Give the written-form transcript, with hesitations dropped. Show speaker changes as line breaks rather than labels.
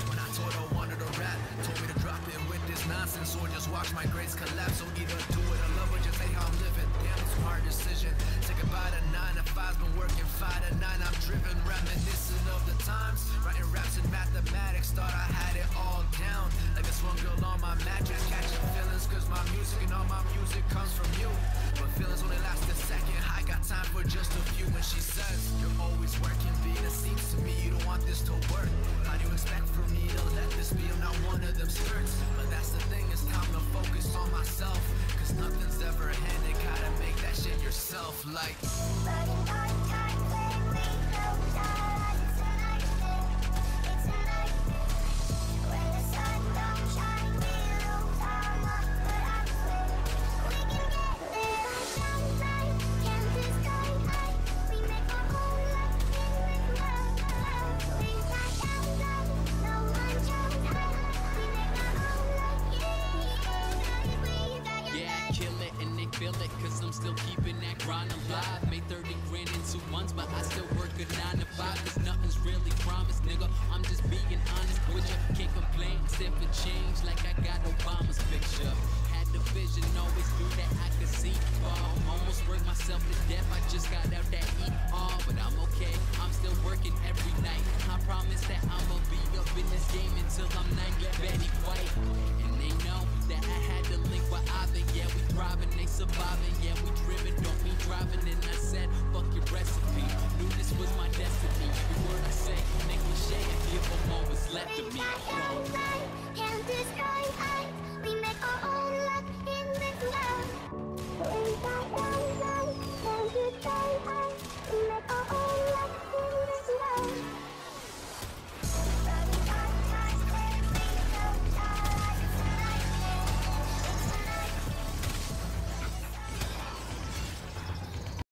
when I told her I wanted to rap. Told me to drop it with this nonsense or just watch my grades collapse. So either do it or love or just hate how I'm living. Damn, it's a hard decision. Say goodbye to 9 to 5's been working 5 to 9. I'm driven, reminiscent of the times. Writing raps and mathematics, thought I had it all down. Like this one girl on my mattress, catching feelings, cause my music and all my music comes from you. But feelings only last a second. I got time for just a few. When she says, you're always working, B, it seems to me you don't want this to work. How do you expect for me to let this be? I'm not one of them skirts. But that's the thing, it's time to focus on myself. Cause nothing's ever handed, gotta make that shit yourself. Like
burning dark times when we close our eyes. It's a nightmare, it's a nightmare. When the sun don't shine, we lose our mind. But I swear, we can get there. I shine bright, campus sky high. We make our whole life in with love. We fly down low, no one shows high. We make our own life,
yeah, I kill it and they feel it, cause I'm still keeping that grind alive. Made 30 grand in 2 months, but I still work a 9 to 5. Cause nothing's really promised, nigga. I'm just being honest with ya. Can't complain, stand for change like I got Obama's picture. Had the vision, always knew that I could see far. Almost worked myself to death, I just got out that ER. But I'm okay, I'm still working every night.